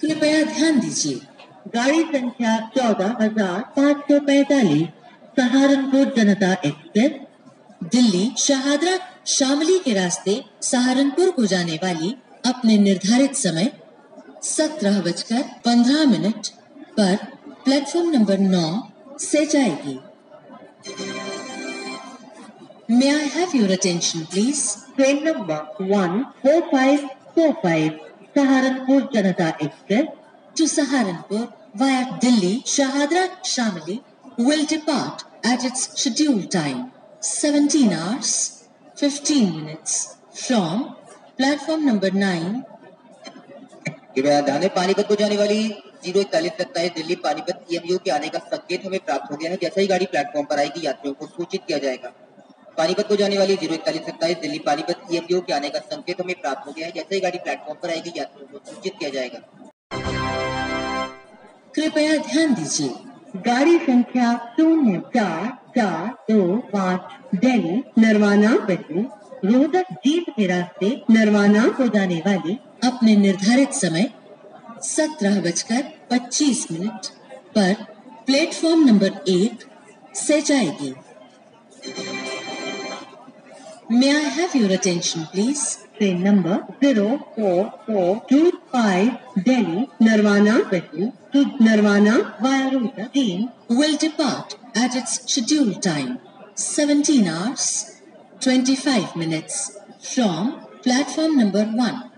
कृपया ध्यान दीजिए, गाड़ी संख्या 14,545 सहारनपुर जनता एक्सप्रेस दिल्ली शाहदरा शामली के रास्ते सहारनपुर को जाने वाली अपने निर्धारित समय 17:15 पर प्लेटफॉर्म नंबर 9 से जाएगी। May I have your attention, please? Train number 14545 Saharanpur Janata Express to Saharanpur via Delhi Shahadra Shamli will depart at its scheduled time 17 hours 15 minutes from platform number 9। कृपया ध्यान दें, पानीपत को जाने वाली 04127 दिल्ली पानीपत EMU के आने का संकेत हमें प्राप्त हो गया है। जैसे ही गाड़ी प्लेटफॉर्म पर आएगी यात्रियों को सूचित किया जाएगा। पानीपत को जाने वाली 04127 दिल्ली पानीपत EMU के आने का संकेत हमें प्राप्त हो गया है। जैसे ही गाड़ी प्लेटफॉर्म पर आएगी यात्रियों को सूचित किया जाएगा। कृपया ध्यान दीजिए, गाड़ी संख्या 04425 दिल्ली नरवाना पटरी रोहतक जीप के रास्ते नरवाना को जाने वाली अपने निर्धारित समय 17:25 पर प्लेटफॉर्म नंबर 1 से जाएगी। May I have your attention, please? Train number 04425 Delhi Narwana Petri to Narwana via route 3 will depart at its scheduled time 17 hours 25 minutes from platform number 1।